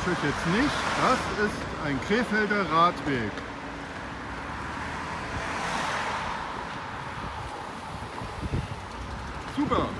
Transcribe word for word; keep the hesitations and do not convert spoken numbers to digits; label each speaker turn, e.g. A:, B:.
A: euch jetzt nicht. Das ist ein Krefelder Radweg. Super!